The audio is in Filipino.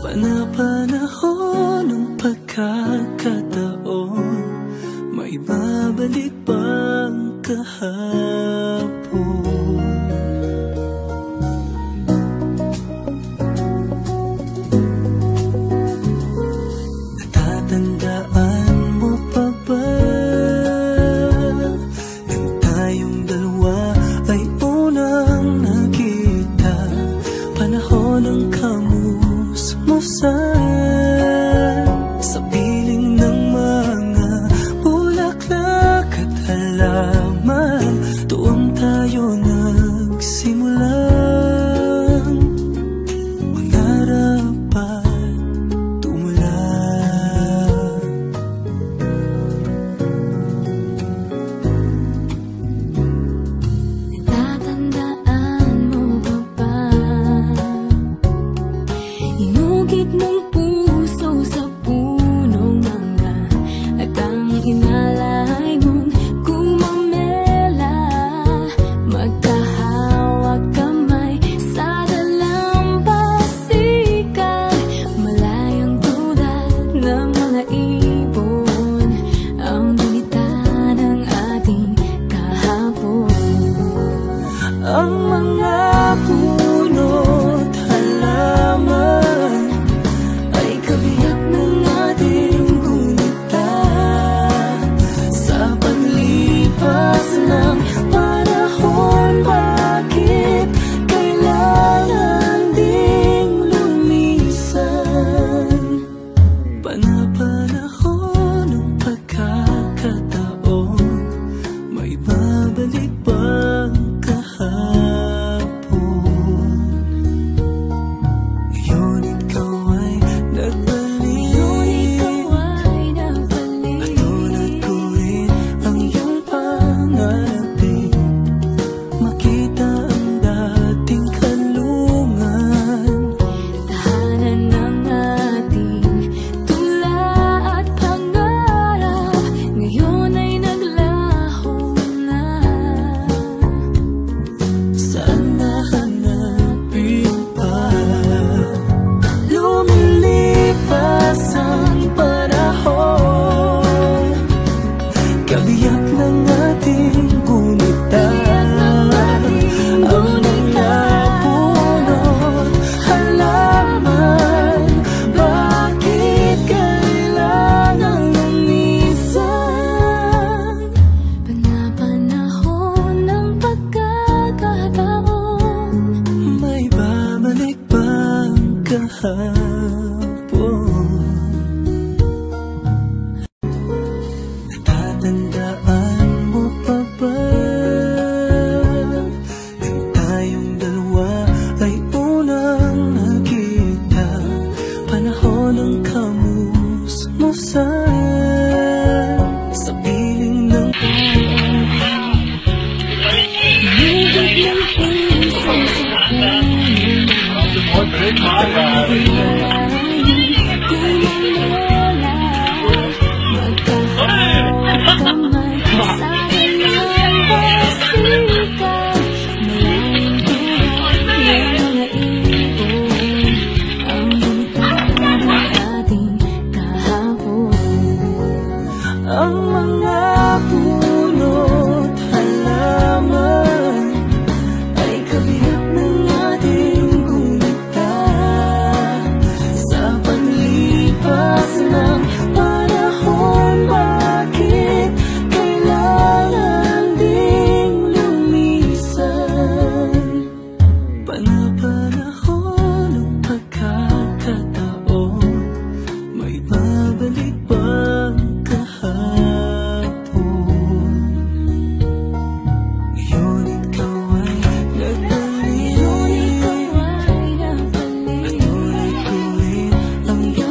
Panapanahon ng pagkakataon, may babalik bang kahapon? Natatandaan mo pa ba nang tayong dalawa ay unang nakita? Panahon ng kamusmusan sa piling ng mga bulaklak at halaman. Doon tayo nagsimulang mangarap at tumulad. Natatandaan mo ba ba? Inugit ng puso sa punong mangga at ang hinalay mong gumamela. Magkahawak kamay sa dalampasigan, malayang tulad ng mga ibon ang gunita ng ating kahapon. Ang mga puno't halaman ay kabiyak ng ating gunita. Sa paglipas ng panahon, bakit kailangan ding lumisan? Panapanahon ng pagkakataon, may babalik bang kahapon? Ngayon ikaw ay nagbalik, at tulad ko rin ang iyong pangarapin. Makita ang dating kanlungan, Tahanan ng ating tula at pangarap, ngayon ay naglaho na. saan nahanapin pa? Lumilipas ang panahon, kabiyak ng ating gunita. Ang mga puno't halaman, bakit kailangan lumisan? Panapanahon ng pagkakataon, May babalik bang kahapon? Natatandaan mo pa ba nang tayong dalawa ay unang nakita? Panahon ng kamusmusan sa piling ng inugit ng puso sa punong mangga, gumamela. Magkahawak kamay sa dalampasigan, malayang tulad ng mga ibon ang gunita ng ating kahapon. ang mga puno't halaman ay kabiyak ng ating gunita. Sa paglipas ng panahon, bakit kailangan ding lumisan? Panapanahon ng pagkakataon, may babalik bang kahapon? Ngayon ikaw ay nagbalik, at tulad ko rin ang